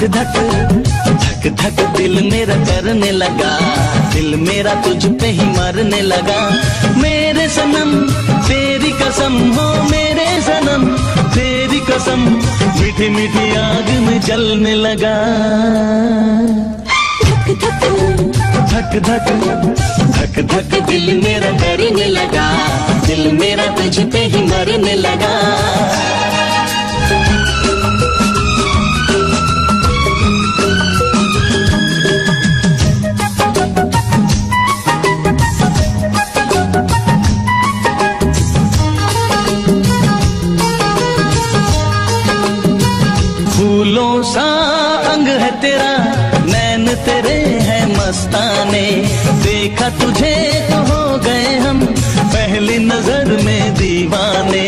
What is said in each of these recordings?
धक धक धक दिल मेरा करने लगा, दिल मेरा तुझ पे ही मरने लगा। मेरे सनम तेरी कसम हो, मेरे सनम तेरी कसम, मीठी मीठी आग में जलने लगा। धक धक धक धक दिल मेरा करने लगा, दिल मेरा तुझ पे ही मरने लगा। फूलों सा अंग है तेरा, नैन तेरे हैं मस्ताने, देखा तुझे तो हो गए हम पहली नजर में दीवाने।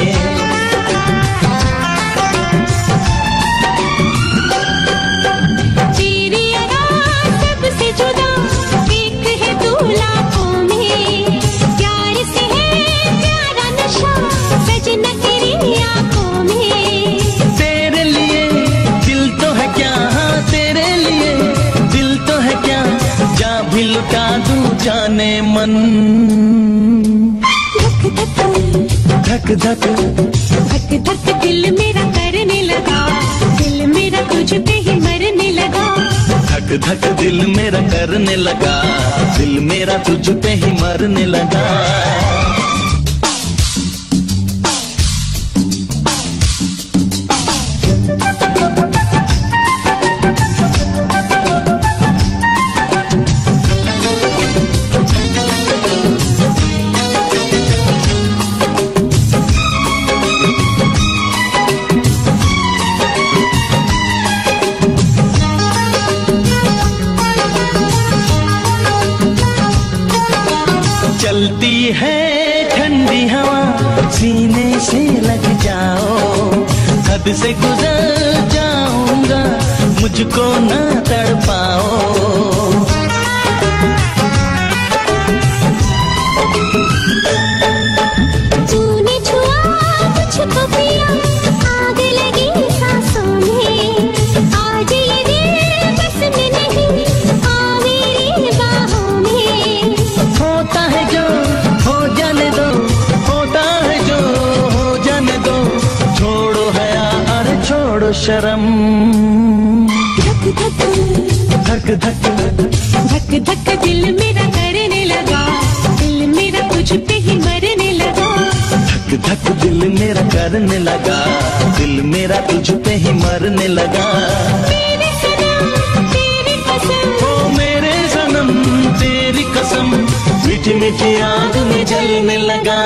तेरी अदा सबसे जुदा, एक है तू लाखों में, प्यार से है प्यारा नशा सजना तेरी आंखों में। तेरे लिए दिल तो है क्या, हाँ तेरे लिए दिल तो है क्या, जा भी लुटा दूं जाने मन। धक धक धक धक दिल मेरा करने लगा, दिल मेरा तुझ पे ही मरने लगा। धक धक दिल मेरा करने लगा, दिल मेरा तुझ पे ही मरने लगा। चलती है ठंडी हवा, सीने से लग जाओ, हद से गुजर जाऊंगा, मुझको ना तड़पाओ। तूने छुआ मुझको पिया, आग लगी सांसों में, आज ये दिल बस में नहीं, आ मेरी बाहों में। होता है जो हो जाने दो, होता है जो हो जाने दो, छोड़ो हया अरे छोड़ो शर्म। धक धक धक धक दिल मेरा करने लगा, दिल मेरा तुझ पे ही मरने लगा। धक धक दिल मेरा करने लगा, दिल मेरा तुझ पे ही मरने लगा। मेरे सनम तेरी कसम, ओ मेरे सनम तेरी कसम, मीठी मीठी आग में जलने लगा।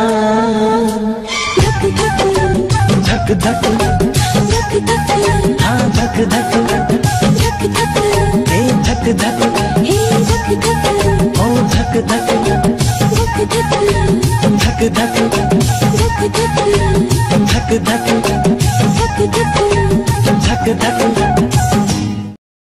धक धक धक धक धक धक हाँ धक धक धक धक ए धक धक हे धक धक ओ धक धक धक धक धक धक धक धक धक धक धक धक धक धक